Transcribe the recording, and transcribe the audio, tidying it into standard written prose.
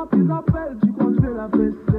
voir tes appels, tu crois que je vais la baisser.